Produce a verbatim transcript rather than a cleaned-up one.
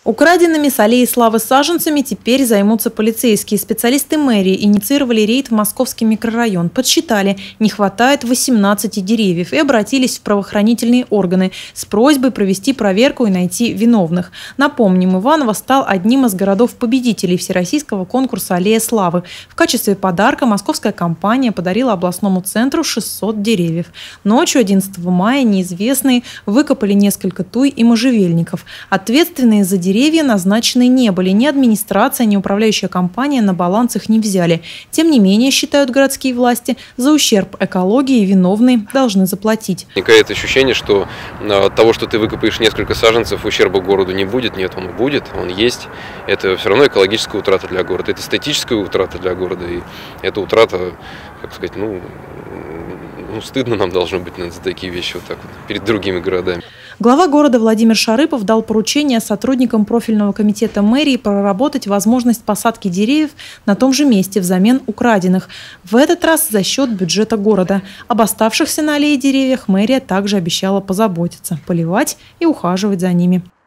Украденными с аллеи славы саженцами теперь займутся полицейские. Специалисты мэрии инициировали рейд в московский микрорайон. Подсчитали, не хватает восемнадцати деревьев и обратились в правоохранительные органы с просьбой провести проверку и найти виновных. Напомним, Иваново стал одним из городов-победителей всероссийского конкурса «Аллея славы». В качестве подарка московская компания подарила областному центру шестьсот деревьев. Ночью одиннадцатого мая неизвестные выкопали несколько туй и можжевельников. Ответственные за деревья Деревья назначены не были. Ни администрация, ни управляющая компания на баланс их не взяли. Тем не менее, считают городские власти, за ущерб экологии виновные должны заплатить. Возникает ощущение, что от того, что ты выкопаешь несколько саженцев, ущерба городу не будет. Нет, он будет, он есть. Это все равно экологическая утрата для города. Это эстетическая утрата для города. И это утрата, как сказать, ну... Ну, стыдно нам должно быть за такие вещи вот так вот перед другими городами. Глава города Владимир Шарыпов дал поручение сотрудникам профильного комитета мэрии проработать возможность посадки деревьев на том же месте взамен украденных. В этот раз за счет бюджета города. Об оставшихся на аллее деревьях мэрия также обещала позаботиться, поливать и ухаживать за ними.